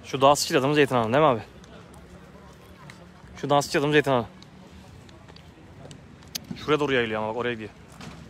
Şu daha sıçradı adamı Zeytin Hanı değil mi abi? Şu daha sıçradı adamı Zeytin Hanı. Şuraya doğru yayılıyor ama bak oraya gidiyor.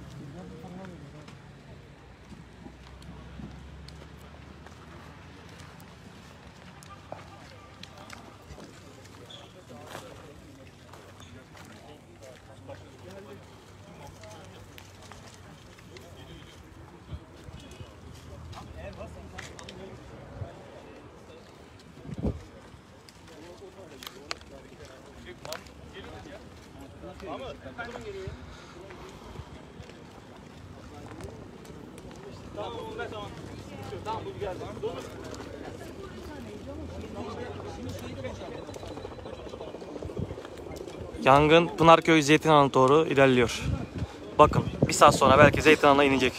Yangın Pınarköy Zeytin Hanı'na doğru ilerliyor. Bakın bir saat sonra belki Zeytin Hanı'na inecek.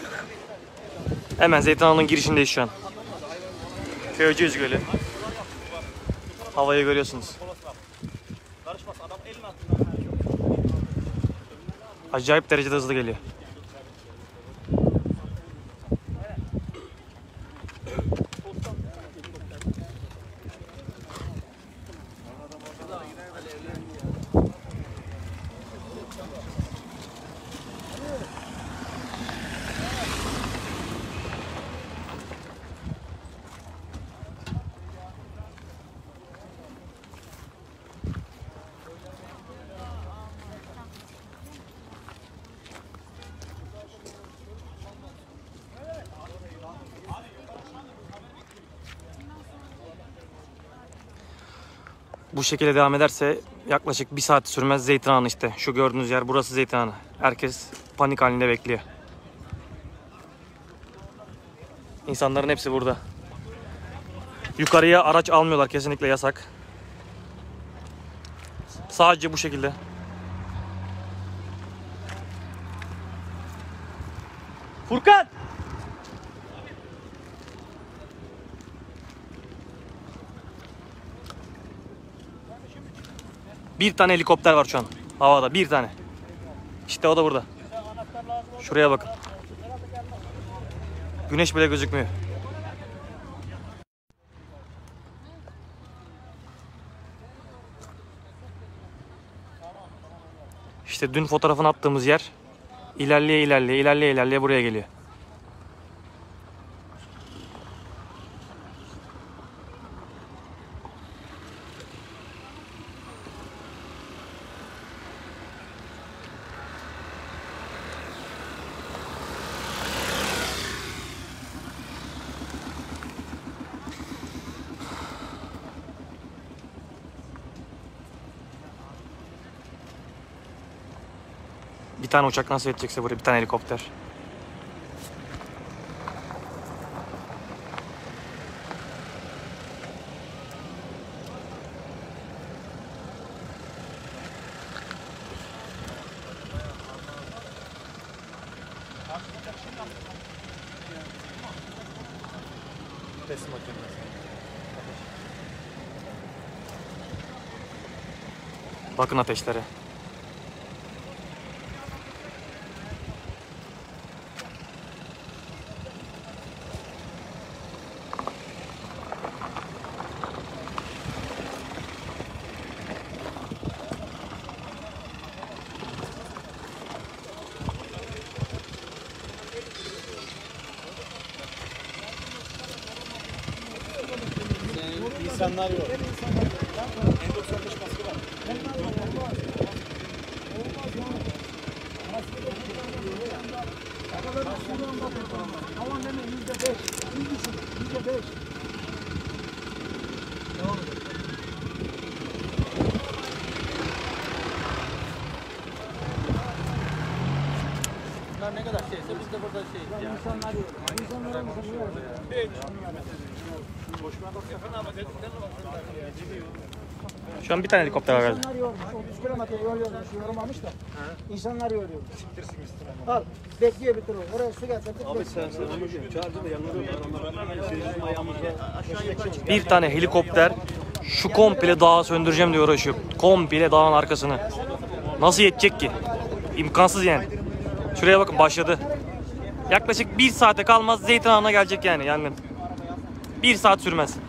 Hemen Zeytin Hanı'nın girişindeyiz şu an. Köyceğiz Gölü. Havayı görüyorsunuz. Acayip derecede hızlı geliyor. Bu şekilde devam ederse yaklaşık bir saat sürmez Zeytin Hanı işte. Şu gördüğünüz yer burası Zeytin Hanı. Herkes panik halinde bekliyor. İnsanların hepsi burada. Yukarıya araç almıyorlar, kesinlikle yasak. Sadece bu şekilde. Furkan! Bir tane helikopter var şu an havada, bir tane. İşte o da burada. Şuraya bakın. Güneş bile gözükmüyor. İşte dün fotoğrafını attığımız yer ilerleye buraya geliyor. Bir tane uçak nasıl edecekse buraya bir tane helikopter. Bakın ateşlere. İnsanlar yok. N95 maske var. Havan deme %5, %5. Bunlar ne kadar şeyse biz de burada şey ya. İnsanlar yok. İnsanlar yok. Şu an bir tane helikopter var herhalde. İnsanlar yormuş. 30 kilometre yol yormuş. Yorulmamış da. İnsanlar yoruyor. Al. Bekliyor bir tur. Oraya su getirdik. Abi sen çağırdı da yanında. Bir tane helikopter şu komple dağı söndüreceğim diye uğraşıyor. Komple dağın arkasını. Nasıl yetecek ki? İmkansız yani. Şuraya bakın, başladı. Yaklaşık bir saate kalmaz Zeytin Hanı'na gelecek yani yangın. Bir saat sürmez.